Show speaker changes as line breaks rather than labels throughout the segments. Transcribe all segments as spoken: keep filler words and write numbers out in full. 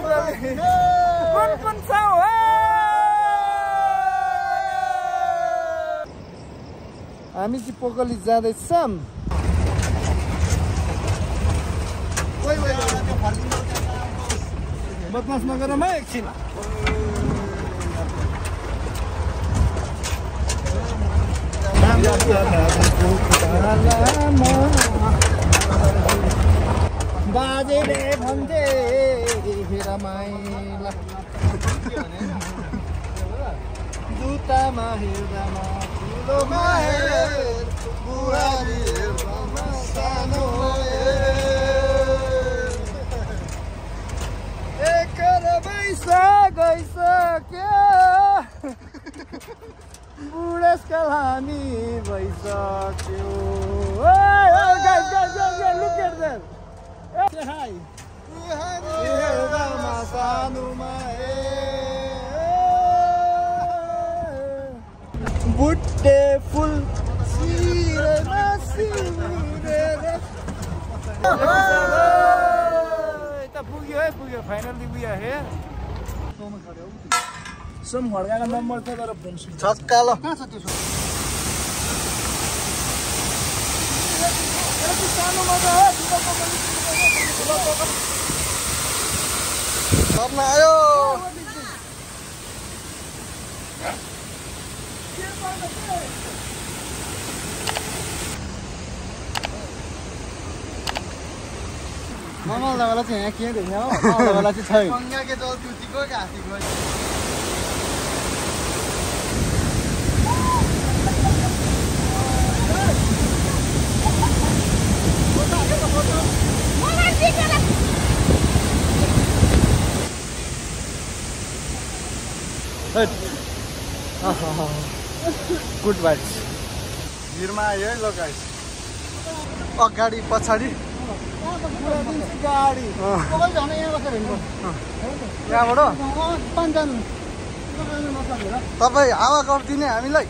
कुन कुन छ हामी चाहिँ पोकली जाँदैछौँ बदमास नगर म एकछिन बाजेले भन्थे रमाइला जुत्तामा हेर्दामा ठुलो माहेर बुहारी हेर्दामा सानो एकर बैसा गइसक्यो बुढेसकाल हामी भइसक्यो बुट्टे फुल पुग्यो है पुग्यो फाइनली पुग्यो हे सोम खड्काको नम्बर थियो तर फोन छक्कालो कहाँ छ त्यो सपना आयो मामाला वाला चाहिँ यहाँ के देख्न हो मामाला वाला चाहिँ छैन गंगा के जल तुतिको घाँसीको गुड भाइब्स भिरमा आयो है ल गाइस अगाडि पछाडि गाडी यहाँबाट तपाईँ हावा गरिदिने हामीलाई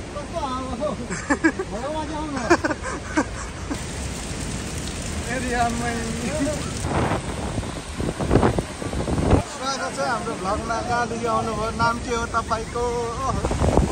स्वागत छ हाम्रो भ्लगमा कहाँदेखि आउनुभयो नाम के हो तपाईँको